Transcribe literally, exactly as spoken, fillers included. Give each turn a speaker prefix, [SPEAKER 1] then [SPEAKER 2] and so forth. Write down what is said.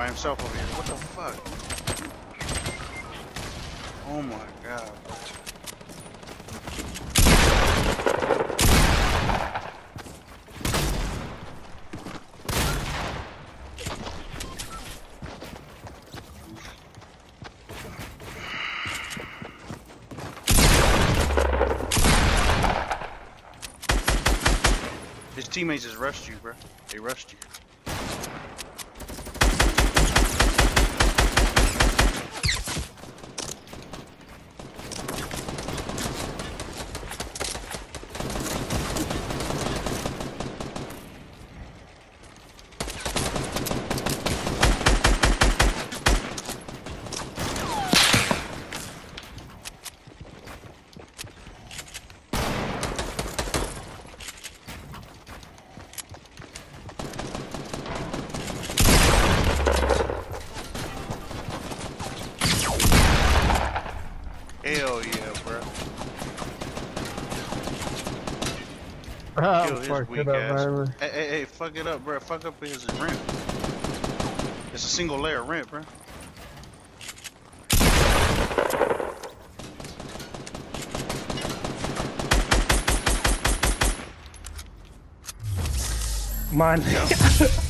[SPEAKER 1] by himself over here. What the fuck? Oh my god. His teammates just rushed you, bro. They rushed you. Hell yeah, bro.
[SPEAKER 2] Oh,
[SPEAKER 1] Kill his
[SPEAKER 2] fuck
[SPEAKER 1] weak
[SPEAKER 2] it up,
[SPEAKER 1] ass.
[SPEAKER 2] man.
[SPEAKER 1] Hey, hey, hey, fuck it up, bro. Fuck up his ramp. It's a single layer ramp, bro.
[SPEAKER 2] Man.